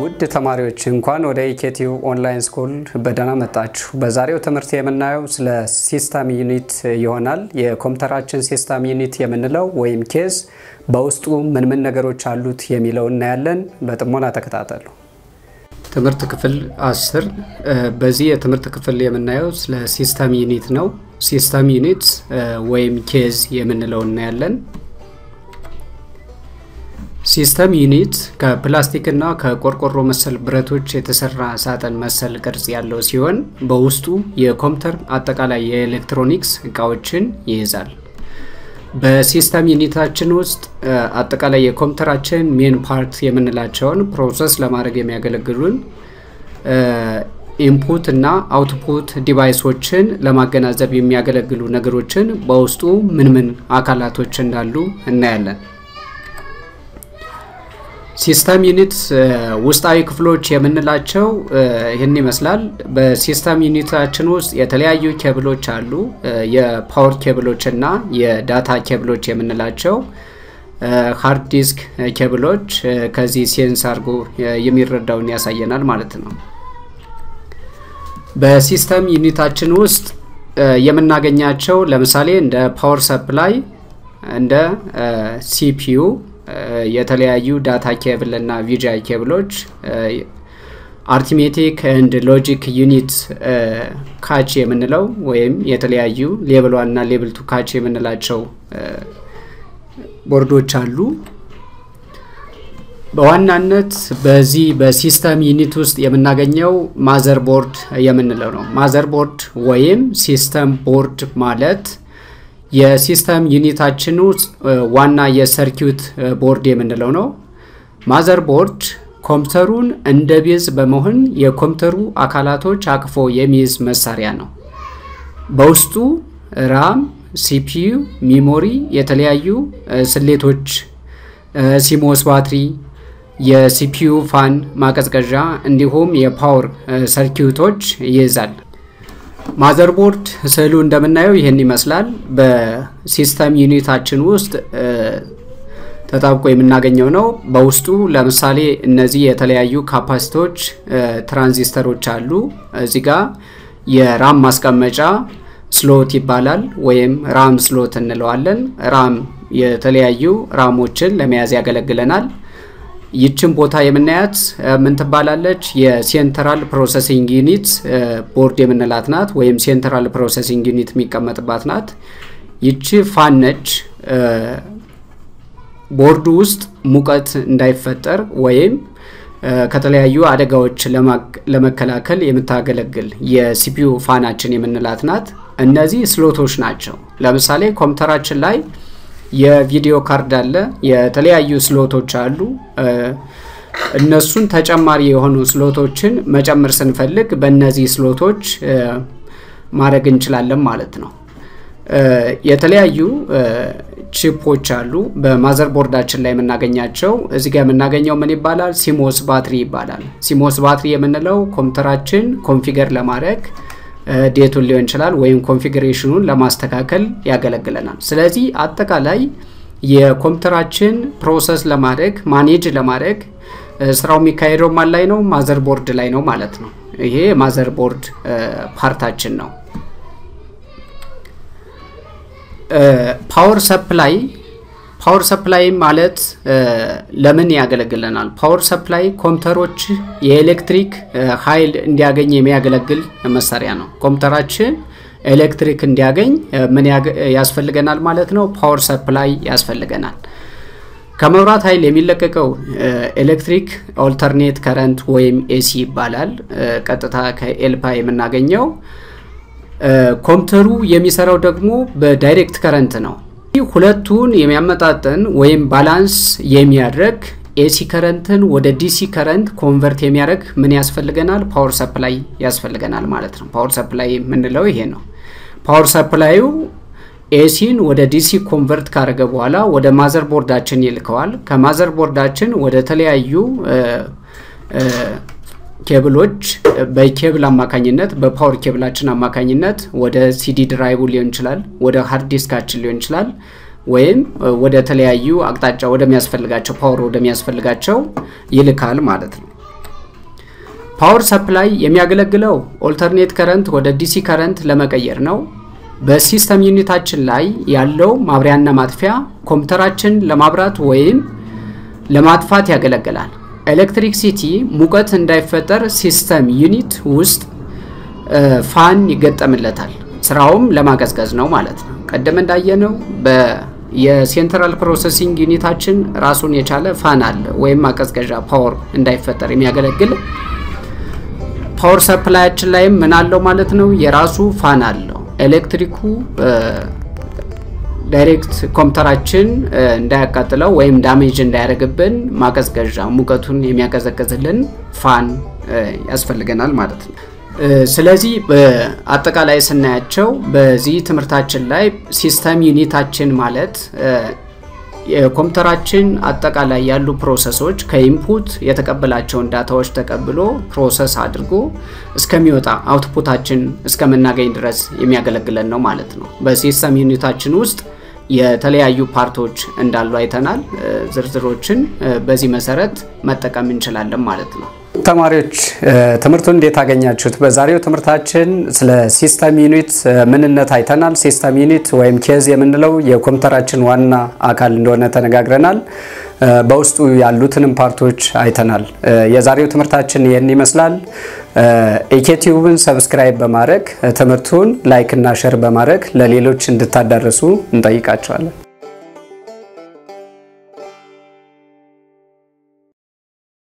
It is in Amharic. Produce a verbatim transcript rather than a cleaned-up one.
ውድ ተማሪዎች እንኳን ወደ ኢኬቲዩ ኦንላይን ስኩል በደህና መጣችሁ። በዛሬው ትምህርት የምናየው ስለ ሲስተም ዩኒት ይሆናል። የኮምፒውተራችን ሲስተም ዩኒት የምንለው ወይም ኬዝ በውስጡ ምን ምን ነገሮች አሉት የሚለው እናያለን። በጥሞና ተከታተሉ። ትምህርት ክፍል አስር በዚህ የትምህርት ክፍል የምናየው ስለ ሲስተም ዩኒት ነው። ሲስተም ዩኒት ወይም ኬዝ የምንለው እናያለን። ሲስተም ዩኒት ከፕላስቲክ እና ከቆርቆሮ መሰል ብረቶች የተሰራ ሳጥን መሰል ቅርጽ ያለው ሲሆን በውስጡ የኮምፒውተር አጠቃላይ የኤሌክትሮኒክስ እቃዎችን ይይዛል። በሲስተም ዩኒታችን ውስጥ አጠቃላይ የኮምፒውተራችን ሜን ፓርት የምንላቸውን ፕሮሰስ ለማድረግ የሚያገለግሉን ኢንፑት እና አውትፑት ዲቫይሶችን ለማገናዘብ የሚያገለግሉ ነገሮችን በውስጡ ምን ምን አካላቶች እንዳሉ እናያለን። ሲስተም ዩኒት ውስጣዊ ክፍሎች የምንላቸው ይሄን ይመስላል። በሲስተም ዩኒታችን ውስጥ የተለያዩ ኬብሎች አሉ። የፓወር ኬብሎች እና የዳታ ኬብሎች የምንላቸው ሃርድ ዲስክ ኬብሎች ከዚህ ሴንስ አርጎ የሚረዳውን ያሳየናል ማለት ነው። በሲስተም ዩኒታችን ውስጥ የምናገኛቸው ለምሳሌ እንደ ፓወር ሰፕላይ እንደ ሲፒዩ የተለያዩ ዳታ ኬብል እና ቪጂአይ ኬብሎች አርቲሜቲክ ኤንድ ሎጂክ ዩኒት ካች የምንለው ወይም የተለያዩ ሌቭል ዋን እና ሌቭል ቱ ካች የምንላቸው ቦርዶች አሉ። በዋናነት በዚህ በሲስተም ዩኒት ውስጥ የምናገኘው ማዘር ቦርድ የምንለው ነው። ማዘር ቦርድ ወይም ሲስተም ቦርድ ማለት የሲስተም ዩኒታችን ውስጥ ዋና የሰርኪዩት ቦርድ የምንለው ነው። ማዘር ቦርድ ኮምፒውተሩን እንደ ቤዝ በመሆን የኮምፒውተሩ አካላቶች አቅፎ የሚይዝ መሳሪያ ነው። በውስጡ ራም፣ ሲፒዩ፣ ሚሞሪ፣ የተለያዩ ስሌቶች፣ ሲሞስ ባትሪ፣ የሲፒዩ ፋን ማቀዝቀዣ እንዲሁም የፓወር ሰርኪዩቶች ይይዛል። ማዘርቦርድ ስዕሉ እንደምናየው ይሄን ይመስላል። በሲስተም ዩኒታችን ውስጥ ተጣብቆ የምናገኘው ነው። በውስጡ ለምሳሌ እነዚህ የተለያዩ ካፓሲተሮች ትራንዚስተሮች አሉ። እዚህ ጋር የራም ማስቀመጫ ስሎት ይባላል ወይም ራም ስሎት እንለዋለን። ራም የተለያዩ ራሞችን ለመያዝ ያገለግለናል። ይችን ቦታ የምናያት ምን ትባላለች? የሴንትራል ፕሮሰሲንግ ዩኒት ቦርድ የምንላት ናት ወይም ሴንትራል ፕሮሰሲንግ ዩኒት የሚቀመጥባት ናት። ይቺ ፋን ነች። ቦርዱ ውስጥ ሙቀት እንዳይፈጠር ወይም ከተለያዩ አደጋዎች ለመከላከል የምታገለግል የሲፒዩ ፋናችን የምንላት ናት። እነዚህ ስሎቶች ናቸው። ለምሳሌ ኮምፒውተራችን ላይ የቪዲዮ ካርድ አለ፣ የተለያዩ ስሎቶች አሉ። እነሱን ተጨማሪ የሆኑ ስሎቶችን መጨመር ስንፈልግ በእነዚህ ስሎቶች ማድረግ እንችላለን ማለት ነው። የተለያዩ ቺፖች አሉ በማዘር ቦርዳችን ላይ የምናገኛቸው። እዚህ ጋር የምናገኘው ምን ይባላል? ሲሞስ ባትሪ ይባላል። ሲሞስ ባትሪ የምንለው ኮምፒውተራችን ኮንፊገር ለማድረግ ዴቱን ሊሆን ይችላል ወይም ኮንፊግሬሽኑን ለማስተካከል ያገለግለናል። ስለዚህ አጠቃላይ የኮምፒውተራችን ፕሮሰስ ለማድረግ ማኔጅ ለማድረግ ስራው የሚካሄደው ማን ላይ ነው? ማዘር ቦርድ ላይ ነው ማለት ነው። ይሄ ማዘር ቦርድ ፓርታችን ነው። ፓወር ሰፕላይ ፓወር ሰፕላይ ማለት ለምን ያገለግለናል? ፓወር ሰፕላይ ኮምፒውተሮች የኤሌክትሪክ ኃይል እንዲያገኝ የሚያገለግል መሳሪያ ነው። ኮምፒውተራችን ኤሌክትሪክ እንዲያገኝ ምን ያስፈልገናል ማለት ነው? ፓወር ሰፕላይ ያስፈልገናል። ከመብራት ኃይል የሚለቀቀው ኤሌክትሪክ ኦልተርኔት ከረንት ወይም ኤሲ ይባላል። ቀጥታ ከኤልፓ የምናገኘው። ኮምፒውተሩ የሚሰራው ደግሞ በዳይሬክት ከረንት ነው። ሁለቱን የሚያመጣጥን ወይም ባላንስ የሚያደርግ ኤሲ ከረንትን ወደ ዲሲ ከረንት ኮንቨርት የሚያደርግ ምን ያስፈልገናል? ፓወር ሰፕላይ ያስፈልገናል ማለት ነው። ፓወር ሰፕላይ የምንለው ይሄ ነው። ፓወር ሰፕላዩ ኤሲን ወደ ዲሲ ኮንቨርት ካደረገ በኋላ ወደ ማዘር ቦርዳችን ይልከዋል። ከማዘር ቦርዳችን ወደ ተለያዩ ኬብሎች በኬብል አማካኝነት በፓወር ኬብላችን አማካኝነት ወደ ሲዲ ድራይቭ ሊሆን ይችላል፣ ወደ ሃርድ ዲስካችን ሊሆን ይችላል ወይም ወደ ተለያዩ አቅጣጫ ወደ የሚያስፈልጋቸው ፓወር ወደ የሚያስፈልጋቸው ይልካል ማለት ነው። ፓወር ሰፕላይ የሚያገለግለው ኦልተርኔት ከረንት ወደ ዲሲ ከረንት ለመቀየር ነው። በሲስተም ዩኒታችን ላይ ያለው ማብሪያና ማጥፊያ ኮምፒውተራችን ለማብራት ወይም ለማጥፋት ያገለግላል። ኤሌክትሪክሲቲ ሙቀት እንዳይፈጠር ሲስተም ዩኒት ውስጥ ፋን ይገጠምለታል። ስራውም ለማቀዝቀዝ ነው ማለት ነው። ቀደም እንዳየነው በየሴንትራል ፕሮሰሲንግ ዩኒታችን ራሱን የቻለ ፋን አለ ወይም ማቀዝቀዣ ፓወር እንዳይፈጠር የሚያገለግል። ፓወር ሰፕላያችን ላይ ምን አለው ማለት ነው? የራሱ ፋን አለው። ኤሌክትሪኩ ዳይሬክት ኮምፒውተራችን እንዳያቃጥለው ወይም ዳሜጅ እንዳያደርግብን ማቀዝቀዣ ሙቀቱን የሚያቀዘቅዝልን ፋን ያስፈልገናል ማለት ነው። ስለዚህ በአጠቃላይ ስናያቸው በዚህ ትምህርታችን ላይ ሲስተም ዩኒታችን ማለት የኮምፒውተራችን አጠቃላይ ያሉ ፕሮሰሶች ከኢንፑት የተቀበላቸውን ዳታዎች ተቀብሎ ፕሮሰስ አድርጎ እስከሚወጣ አውትፑታችን እስከምናገኝ ድረስ የሚያገለግለን ነው ማለት ነው። በሲስተም ዩኒታችን ውስጥ የተለያዩ ፓርቶች እንዳሉ አይተናል። ዝርዝሮችን በዚህ መሰረት መጠቀም እንችላለን ማለት ነው። ተማሪዎች ትምህርቱን እንዴት አገኛችሁት? በዛሬው ትምህርታችን ስለ ሲስተም ዩኒት ምንነት አይተናል። ሲስተም ዩኒት ወይም ኬዝ የምንለው የኮምፒውተራችን ዋና አካል እንደሆነ ተነጋግረናል። በውስጡ ያሉትንም ፓርቶች አይተናል። የዛሬው ትምህርታችን ይሄን ይመስላል። ኢኬቲዩብን ሰብስክራይብ በማድረግ ትምህርቱን ላይክ እና ሼር በማድረግ ለሌሎች እንድታዳርሱ እንጠይቃችኋለን።